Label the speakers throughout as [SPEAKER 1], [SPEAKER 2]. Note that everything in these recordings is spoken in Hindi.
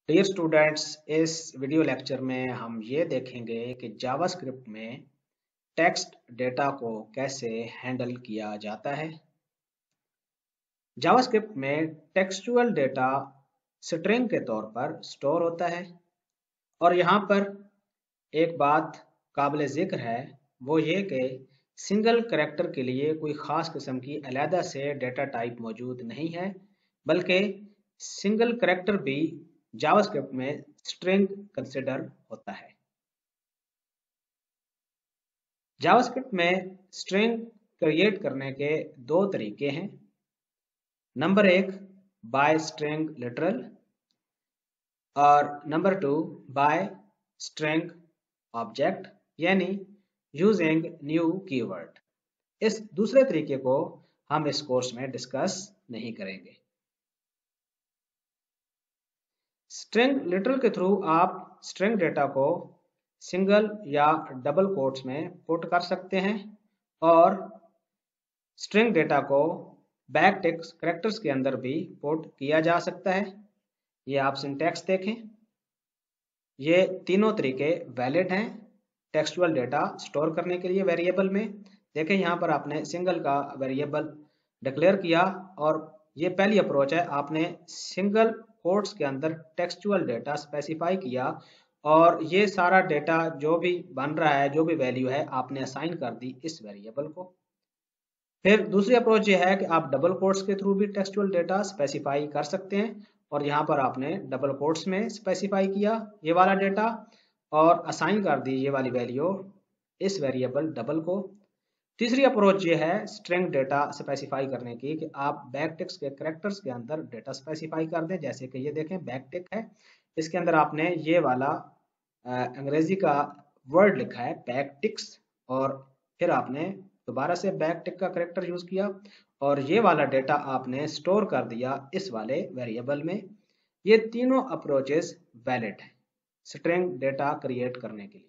[SPEAKER 1] डियर स्टूडेंट्स, इस वीडियो लेक्चर में हम ये देखेंगे कि जावास्क्रिप्ट में टेक्स्ट डेटा को कैसे हैंडल किया जाता है। जावास्क्रिप्ट में टेक्सचुअल डेटा स्ट्रिंग के तौर पर स्टोर होता है और यहाँ पर एक बात काबिल जिक्र है, वो ये कि सिंगल कैरेक्टर के लिए कोई ख़ास किस्म की अलहदा से डेटा टाइप मौजूद नहीं है, बल्कि सिंगल कैरेक्टर भी जावास्क्रिप्ट में स्ट्रिंग कंसिडर होता है। जावास्क्रिप्ट में स्ट्रिंग क्रिएट करने के दो तरीके हैं। नंबर एक, बाय स्ट्रिंग लिटरल, और number two, by string object, यानी यूजिंग न्यू कीवर्ड। इस दूसरे तरीके को हम इस कोर्स में डिस्कस नहीं करेंगे। स्ट्रिंग लिटरल के थ्रू आप स्ट्रिंग डेटा को सिंगल या डबल कोट्स में पुट कर सकते हैं और स्ट्रिंग डेटा को बैकटिक्स कैरेक्टर्स के अंदर भी पुट किया जा सकता है। ये आप सिंटैक्स देखें, ये तीनों तरीके वैलिड हैं टेक्सचुअल डेटा स्टोर करने के लिए वेरिएबल में। देखें, यहाँ पर आपने सिंगल का वेरिएबल डिक्लेयर किया और ये पहली अप्रोच है, आपने सिंगल कोट्स के अंदर टेक्सचुअल डेटा स्पेसिफाई किया और ये सारा डेटा जो भी बन रहा है, जो भी वैल्यू है, आपने असाइन कर दी इस वेरिएबल को। फिर दूसरी अप्रोच ये है कि आप डबल कोट्स के थ्रू भी टेक्सचुअल डेटा स्पेसिफाई कर सकते हैं और यहाँ पर आपने डबल कोट्स में स्पेसिफाई किया ये वाला डेटा और असाइन कर दी ये वाली वैल्यू इस वेरिएबल डबल को। तीसरी अप्रोच ये है स्ट्रिंग डेटा स्पेसिफाई करने की कि आप बैकटिक्स के कैरेक्टर्स के अंदर डेटा स्पेसिफाई कर दें। जैसे कि ये देखें, बैकटिक है, इसके अंदर आपने ये वाला अंग्रेजी का वर्ड लिखा है बैकटिक्स और फिर आपने दोबारा से बैकटिक का कैरेक्टर यूज किया और ये वाला डेटा आपने स्टोर कर दिया इस वाले वेरिएबल में। ये तीनों अप्रोचेस वैलिड हैं स्ट्रिंग डेटा क्रिएट करने के लिए।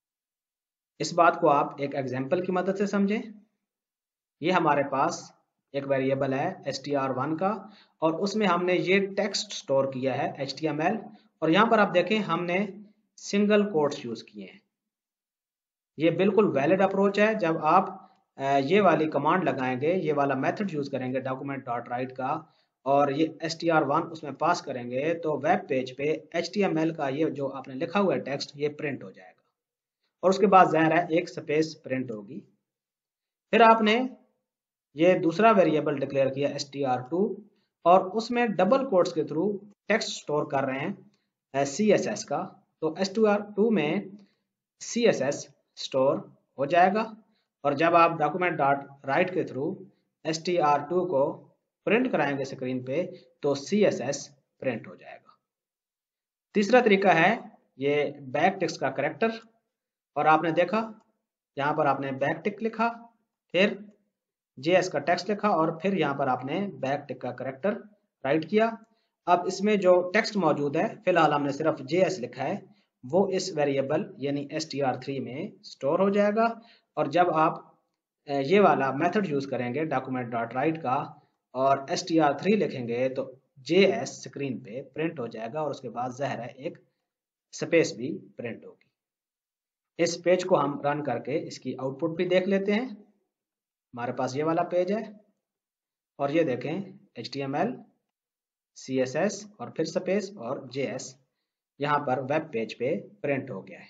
[SPEAKER 1] इस बात को आप एक एग्जाम्पल की मदद से समझें। ये हमारे पास एक वेरिएबल है str1 का और उसमें हमने ये टेक्स्ट स्टोर किया है html और यहाँ पर आप देखें हमने सिंगल कोट्स यूज किए हैं। ये बिल्कुल वैलिड अप्रोच है। जब आप ये वाली कमांड लगाएंगे, ये वाला मेथड यूज करेंगे document.write का और ये str1 उसमें पास करेंगे तो वेब पेज पे html का ये जो आपने लिखा हुआ है टेक्स्ट ये प्रिंट हो जाएगा और उसके बाद ज़ाहिर है एक स्पेस प्रिंट होगी। फिर आपने ये दूसरा वेरिएबल डिक्लेयर किया str2 और उसमें डबल कोट्स के थ्रू टेक्स्ट स्टोर कर रहे हैं css का, तो str2 में css स्टोर हो जाएगा और जब आप document.write के थ्रू str2 को प्रिंट कराएंगे स्क्रीन पे तो css प्रिंट हो जाएगा। तीसरा तरीका है ये बैकटिक्स का कैरेक्टर और आपने देखा यहाँ पर आपने बैकटिक लिखा, फिर JS का टेक्स्ट लिखा और फिर यहाँ पर आपने बैकटिक का कैरेक्टर राइट किया। अब इसमें जो टेक्स्ट मौजूद है, फिलहाल हमने सिर्फ JS लिखा है, वो इस वेरिएबल यानी str3 में स्टोर हो जाएगा और जब आप ये वाला मेथड यूज करेंगे document.write का और str3 लिखेंगे तो JS स्क्रीन पे प्रिंट हो जाएगा और उसके बाद ज़ाहिर है एक स्पेस भी प्रिंट होगी। इस पेज को हम रन करके इसकी आउटपुट भी देख लेते हैं। हमारे पास ये वाला पेज है और ये देखें HTML, CSS और फिर स्पेस और JS यहाँ पर वेब पेज पे प्रिंट हो गया है।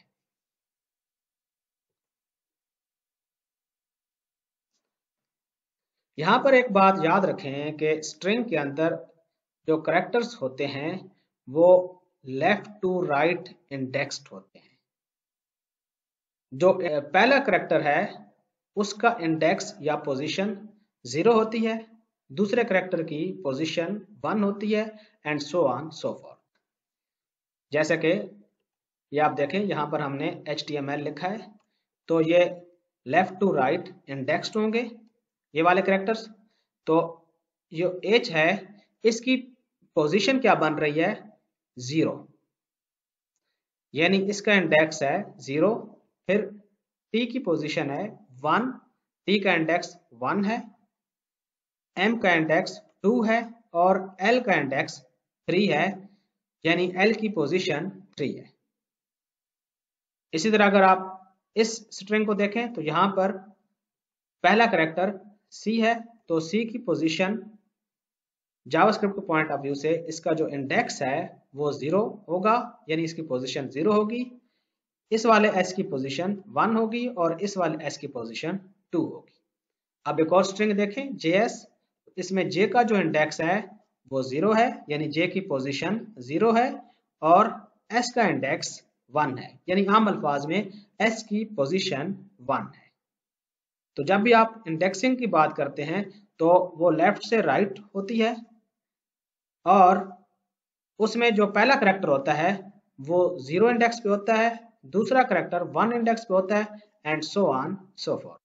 [SPEAKER 1] यहाँ पर एक बात याद रखें कि स्ट्रिंग के अंदर जो कैरेक्टर्स होते हैं वो लेफ्ट टू राइट इंडेक्स्ड होते हैं। जो पहला कैरेक्टर है उसका इंडेक्स या पोजीशन 0 होती है, दूसरे कैरेक्टर की पोजीशन 1 होती है and so on so forth. जैसे कि ये आप देखें यहाँ पर हमने HTML लिखा है तो ये लेफ्ट टू राइट इंडेक्स्ड होंगे ये वाले कैरेक्टर्स। तो जो H है इसकी पोजीशन क्या बन रही है, 0, यानी इसका इंडेक्स है 0। फिर T की पोजीशन है 1, T का इंडेक्स 1 है, M का इंडेक्स 2 है और L का इंडेक्स 3 है। यानी L की पोजीशन 3 है। इसी तरह अगर आप इस स्ट्रिंग को देखें तो यहां पर पहला कैरेक्टर C है, तो C की पोजीशन जावास्क्रिप्ट के पॉइंट ऑफ व्यू से इसका जो इंडेक्स है वो 0 होगा, यानी इसकी पोजीशन 0 होगी। इस वाले S की पोजीशन 1 होगी और इस वाले S की पोजीशन 2 होगी। अब एक और स्ट्रिंग देखें JS, इसमें J का जो इंडेक्स है वो 0 है, यानी J की पोजीशन 0 है और S का इंडेक्स 1 है, यानी आम अल्फाज में S की पोजीशन 1 है। तो जब भी आप इंडेक्सिंग की बात करते हैं तो वो लेफ्ट से राइट होती है और उसमें जो पहला करैक्टर होता है वो 0 इंडेक्स पे होता है, दूसरा करैक्टर 1 इंडेक्स पे होता है and so on so forth.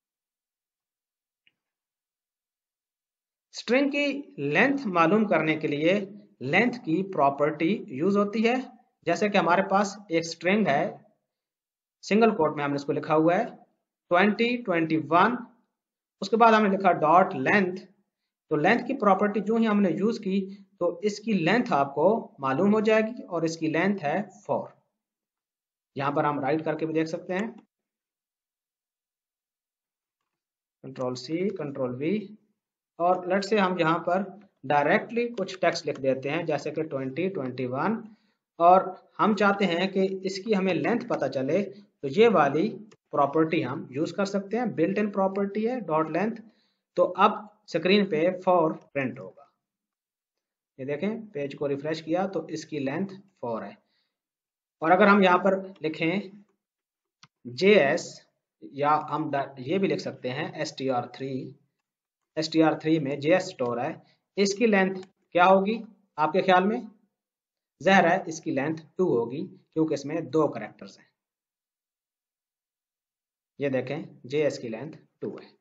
[SPEAKER 1] String की लेंथ मालूम करने के लिए लेंथ की प्रॉपर्टी यूज होती है। जैसे कि हमारे पास एक स्ट्रिंग है, सिंगल कोट में हमने इसको लिखा हुआ है 20, 21, उसके बाद हमने लिखा डॉट लेंथ। तो लेंथ की प्रॉपर्टी जो ही हमने यूज की तो इसकी लेंथ आपको मालूम हो जाएगी और इसकी लेंथ है 4। यहां पर हम राइट करके भी देख सकते हैं, कंट्रोल C कंट्रोल V, और लेट से हम यहाँ पर डायरेक्टली कुछ टेक्स्ट लिख देते हैं जैसे कि 20, 21, और हम चाहते हैं कि इसकी हमें लेंथ पता चले, तो ये वाली प्रॉपर्टी हम यूज कर सकते हैं, बिल्ट इन प्रॉपर्टी है डॉट लेंथ। तो अब स्क्रीन पे 4 प्रिंट होगा। ये देखें, पेज को रिफ्रेश किया तो इसकी लेंथ 4 है। और अगर हम यहाँ पर लिखें JS, या हम ये भी लिख सकते हैं str3 में JS स्टोर है, इसकी लेंथ क्या होगी आपके ख्याल में? ज़ाहिर है इसकी लेंथ 2 होगी क्योंकि इसमें 2 कैरेक्टर्स हैं। ये देखें JS की लेंथ 2 है।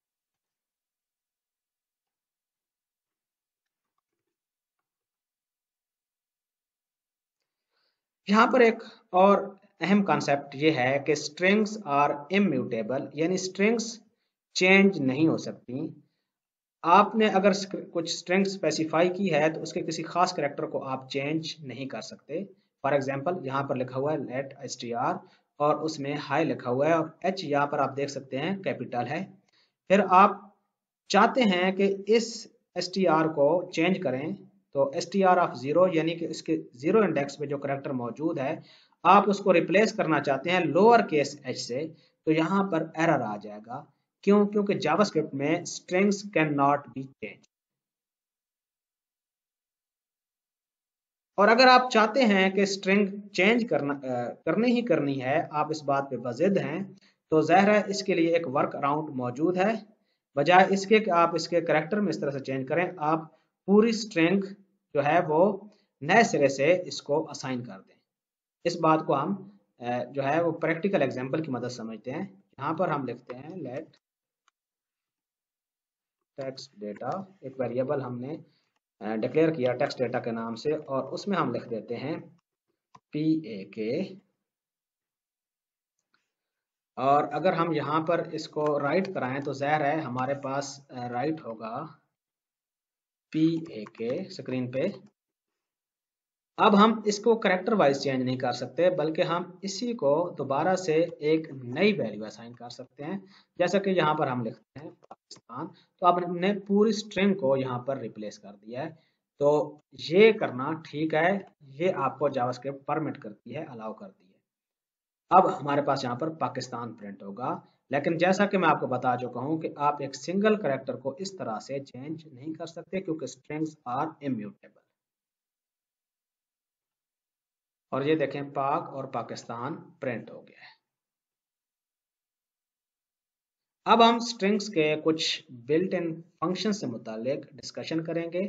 [SPEAKER 1] यहाँ पर एक और अहम कॉन्सेप्ट ये है कि स्ट्रिंग्स आर इम्यूटेबल, यानी स्ट्रिंग्स चेंज नहीं हो सकती। आपने अगर कुछ स्ट्रिंग स्पेसिफाई की है तो उसके किसी खास कैरेक्टर को आप चेंज नहीं कर सकते। फॉर एग्जांपल यहाँ पर लिखा हुआ है लेट str और उसमें हाई लिखा हुआ है और H यहाँ पर आप देख सकते हैं कैपिटल है। फिर आप चाहते हैं कि इस str को चेंज करें तो str ऑफ 0, यानी कि इसके 0 इंडेक्स पे जो कैरेक्टर मौजूद है आप उसको रिप्लेस करना चाहते हैं लोअर केस h से, तो यहाँ पर एरर आ जाएगा। क्यों? क्योंकि जावास्क्रिप्ट में strings can not be change. और अगर आप चाहते हैं कि स्ट्रिंग चेंज करनी है, आप इस बात पे बजिद हैं, तो ज़ाहिर है इसके लिए एक वर्क अराउंड मौजूद है। बजाय इसके कि आप इसके करैक्टर में इस तरह से चेंज करें, आप पूरी स्ट्रिंग जो है वो नए सिरे से इसको असाइन कर दें। इस बात को हम जो है वो प्रैक्टिकल एग्जांपल की मदद समझते हैं। यहाँ पर हम लिखते हैं लेट टेक्स्ट डेटा, एक वेरिएबल हमने डिक्लेयर किया टेक्स्ट डेटा के नाम से और उसमें हम लिख देते हैं PAK। और अगर हम यहाँ पर इसको राइट कराएं तो ज़ाहिर है हमारे पास राइट होगा PAK स्क्रीन पे। अब हम इसको कैरेक्टर वाइज चेंज नहीं कर सकते, बल्कि हम इसी को दोबारा से एक नई वैल्यू असाइन कर सकते हैं। जैसा कि यहाँ पर हम लिखते हैं पाकिस्तान, तो अब हमने पूरी स्ट्रिंग को यहाँ पर रिप्लेस कर दिया है। तो ये करना ठीक है, ये आपको जावास्क्रिप्ट परमिट करती है, अलाउ करती है। अब हमारे पास यहाँ पर पाकिस्तान प्रिंट होगा, लेकिन जैसा कि मैं आपको बता चुका हूँ कि आप एक सिंगल कैरेक्टर को इस तरह से चेंज नहीं कर सकते क्योंकि स्ट्रिंग्स आर इम्यूटेबल। और ये देखें पाक और पाकिस्तान प्रिंट हो गया है। अब हम स्ट्रिंग्स के कुछ बिल्ट इन फंक्शन से मुतालिक डिस्कशन करेंगे।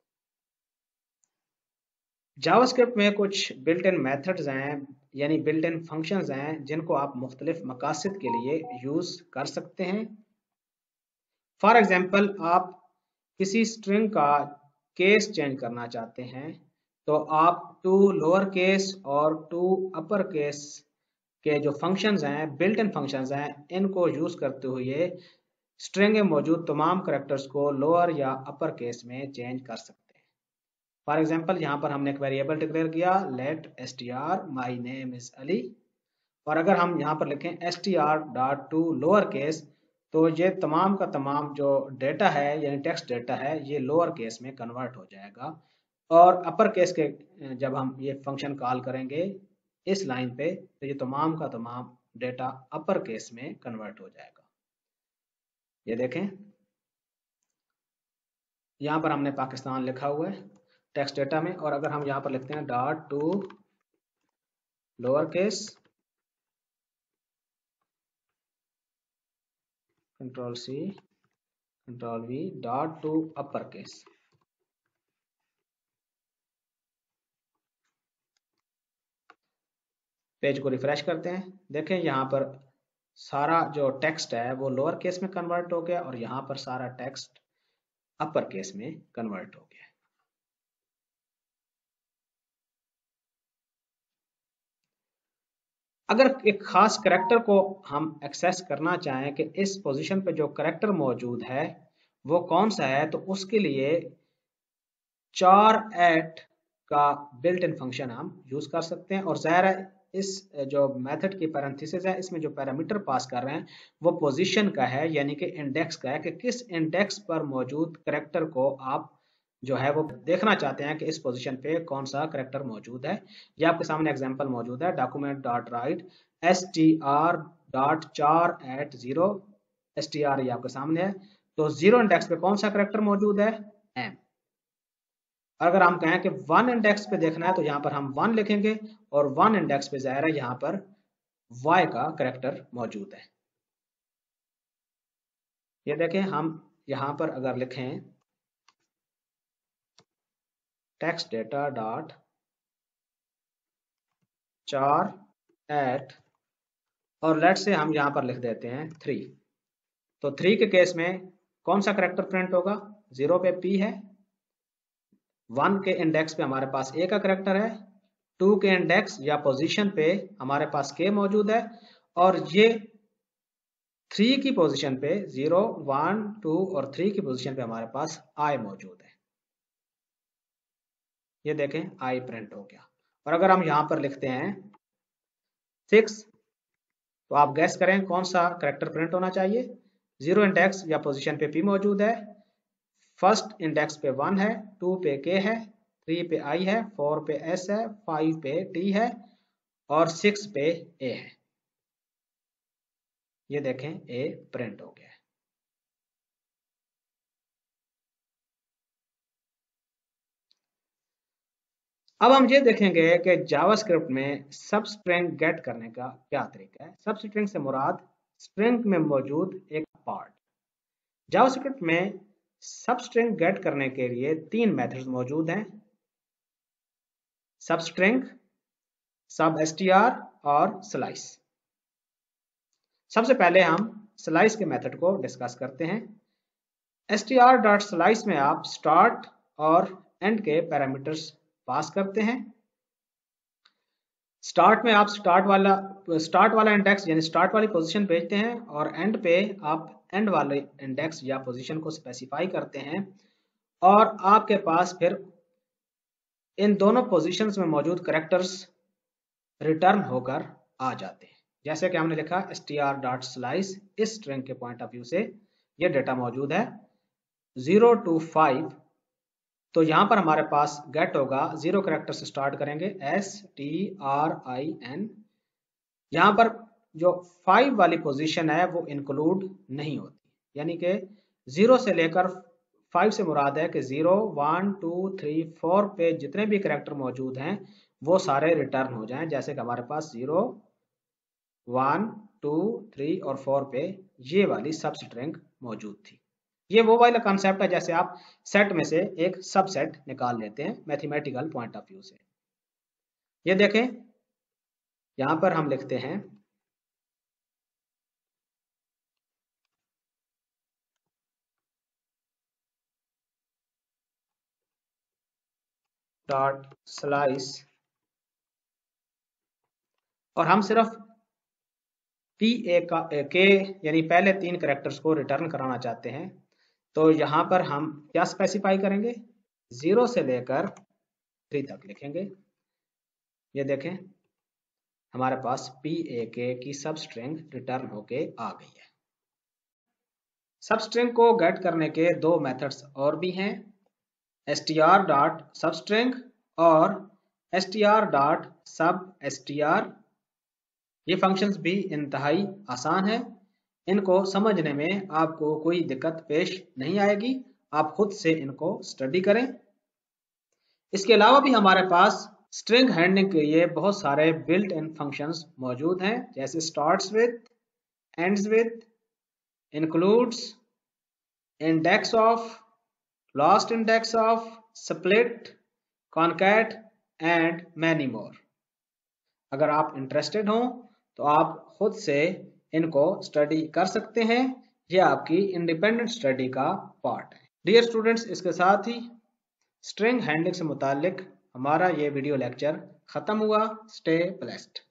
[SPEAKER 1] जावास्क्रिप्ट में कुछ बिल्ट इन मेथड्स हैं, यानी बिल्ट इन फंक्शंस हैं जिनको आप मुख्तलिफ मकासद के लिए यूज कर सकते हैं। फॉर एग्जाम्पल, आप किसी स्ट्रिंग का केस चेंज करना चाहते हैं तो आप टू लोअर केस और टू अपर केस के जो फंक्शंस हैं, बिल्ट इन फंक्शंस हैं, इनको यूज करते हुए स्ट्रिंग में मौजूद तमाम कैरेक्टर्स को लोअर या अपर केस में चेंज कर सकते हैं। फॉर एग्जाम्पल यहाँ पर हमने एक वेरिएबल डिक्लेयर किया let str my name is Ali, और अगर हम यहाँ पर लिखें str.to लोअर केस, तो ये तमाम का तमाम जो डेटा है यानी टेक्स्ट डेटा है ये लोअर केस में कन्वर्ट हो जाएगा, और अपर केस के जब हम ये फंक्शन कॉल करेंगे इस लाइन पे तो ये तमाम का तमाम डेटा अपर केस में कन्वर्ट हो जाएगा। ये देखें यहाँ पर हमने पाकिस्तान लिखा हुआ है टेक्स्ट डेटा में, और अगर हम यहाँ पर लिखते हैं dot to lower case control C control V dot to upper case, page को रिफ्रेश करते हैं, देखें यहाँ पर सारा जो टेक्स्ट है वो लोअर केस में कन्वर्ट हो गया और यहाँ पर सारा टेक्स्ट अपर केस में कन्वर्ट हो गया। अगर एक खास करैक्टर को हम एक्सेस करना चाहें कि इस पोजीशन पे जो करैक्टर मौजूद है वो कौन सा है, तो उसके लिए char@at का बिल्ट इन फंक्शन हम यूज कर सकते हैं, और ज़ाहिर है इस जो मेथड की पैरेंथेसिस है इसमें जो पैरामीटर पास कर रहे हैं वो पोजीशन का है यानी कि इंडेक्स का है, कि किस इंडेक्स पर मौजूद करैक्टर को आप जो है वो देखना चाहते हैं कि इस पोजीशन पे कौन सा करैक्टर मौजूद है। ये आपके सामने एग्जांपल मौजूद है document.write str.char@0 str ये आपके सामने है, तो 0 इंडेक्स पे कौन सा करैक्टर मौजूद है m। अगर हम कहें कि 1 इंडेक्स पे देखना है तो यहाँ पर हम 1 लिखेंगे, और 1 इंडेक्स पे ज़ाहिर है यहाँ पर y का करैक्टर मौजूद है। ये देखें हम यहाँ पर अगर लिखें टेक्स्ट डेटा डॉट char@, और लेट से हम यहाँ पर लिख देते हैं 3, तो 3 के केस में कौन सा करैक्टर प्रिंट होगा, 0 पे p है, 1 के इंडेक्स पे हमारे पास a का करैक्टर है, 2 के इंडेक्स या पोजीशन पे हमारे पास k मौजूद है, और ये 3 की पोजीशन पे 0 1 2 और 3 की पोजीशन पे हमारे पास i मौजूद है। ये देखें i प्रिंट हो गया। और अगर हम यहाँ पर लिखते हैं 6, तो आप गैस करें कौन सा करैक्टर प्रिंट होना चाहिए, 0 इंडेक्स या पोजीशन पे p मौजूद है, फर्स्ट इंडेक्स पे 1 है, 2 पे k है, 3 पे i है, 4 पे s है, 5 पे t है और 6 पे a है। ये देखें a प्रिंट हो गया है। अब हम ये देखेंगे कि जावास्क्रिप्ट में सब स्ट्रिंग गेट करने का क्या तरीका है। सब स्ट्रिंग से मुराद स्ट्रिंग में मौजूद एक पार्ट। जावास्क्रिप्ट में सब स्ट्रिंग गेट करने के लिए 3 मेथड्स मौजूद हैं, सब स्ट्रिंग, सब str और स्लाइस। सबसे पहले हम स्लाइस के मेथड को डिस्कस करते हैं। str.slice में आप स्टार्ट और एंड के पैरामीटर्स पास करते हैं। स्टार्ट में आप स्टार्ट वाला इंडेक्स यानी स्टार्ट वाली पोजीशन भेजते हैं, और एंड पे आप एंड वाले इंडेक्स या पोजीशन को स्पेसिफाई करते हैं, और आपके पास फिर इन दोनों पोजीशंस में मौजूद करैक्टर्स रिटर्न होकर आ जाते हैं। जैसे कि हमने लिखा str.slice, इस स्ट्रिंग के पॉइंट ऑफ व्यू से ये डेटा मौजूद है 0 to 5, तो यहाँ पर हमारे पास गेट होगा 0 करैक्टर से स्टार्ट करेंगे strin। यहाँ पर जो 5 वाली पोजीशन है वो इंक्लूड नहीं होती, यानी कि 0 से लेकर 5 से मुराद है कि 0 1 2 3 4 पे जितने भी करैक्टर मौजूद हैं वो सारे रिटर्न हो जाएं, जैसे कि हमारे पास 0 1 2 3 और 4 पे ये वाली सब स्ट्रिंग मौजूद थी। ये वो वाला कॉन्सेप्ट है जैसे आप सेट में से एक सबसेट निकाल लेते हैं मैथमेटिकल पॉइंट ऑफ व्यू से। ये देखें यहां पर हम लिखते हैं डॉट स्लाइस, और हम सिर्फ के यानी पहले 3 करैक्टर्स को रिटर्न कराना चाहते हैं, तो यहां पर हम क्या स्पेसिफाई करेंगे 0 से लेकर 3 तक लिखेंगे। ये देखें हमारे पास PAK की सब स्ट्रिंग रिटर्न होके आ गई है। सब स्ट्रिंग को गेट करने के 2 मेथड्स और भी हैं, str.substring और str.substr। ये फंक्शंस भी इंतहाई आसान है, इनको समझने में आपको कोई दिक्कत पेश नहीं आएगी, आप खुद से इनको स्टडी करें। इसके अलावा भी हमारे पास स्ट्रिंग हैंडलिंग के लिए बहुत सारे बिल्ट इन फंक्शंस मौजूद हैं, जैसे starts with, ends with, includes, index of, last index of, split, concat and many more. अगर आप इंटरेस्टेड हो तो आप खुद से इनको स्टडी कर सकते हैं, यह आपकी इंडिपेंडेंट स्टडी का पार्ट है। डियर स्टूडेंट्स, इसके साथ ही स्ट्रिंग हैंडलिंग से मुतालिक हमारा ये वीडियो लेक्चर खत्म हुआ। Stay blessed.